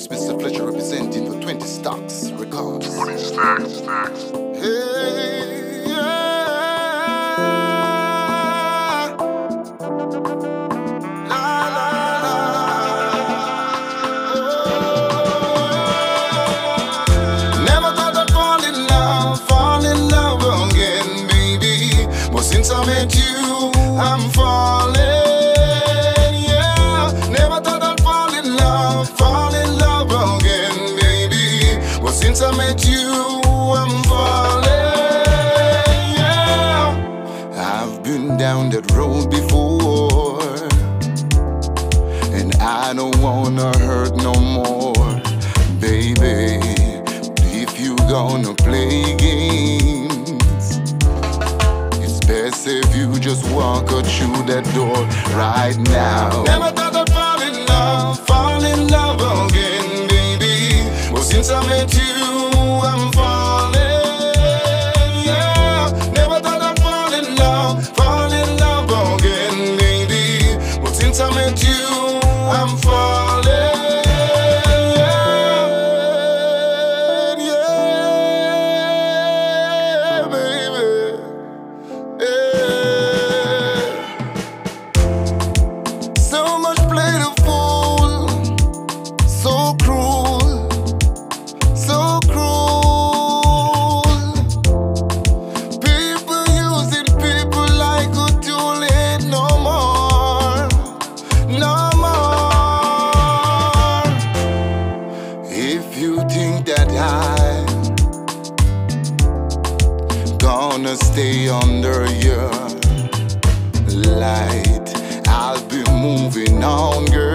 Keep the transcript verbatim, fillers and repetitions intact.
is Mister Fletcher representing for twenty Stocks Records. twenty Stacks, Stacks. Hey, yeah. La, la, la. Oh. Never thought I'd fall in love, fall in love again, baby. But since I met you, I'm falling. Since I met you, I'm falling, yeah. I've been down that road before, and I don't wanna hurt no more, baby. If you gonna play games, it's best if you just walk out through that door right now. Never thought I'd fall in love, fall in love again, baby. But since I met you, I'm falling, yeah. Never thought I'd fall in love, fall in love again, baby. But since I met you, I'm falling, yeah, yeah, baby, yeah. So much play the fool, so cruel, so cruel. Gonna stay under your light, I'll be moving on, girl.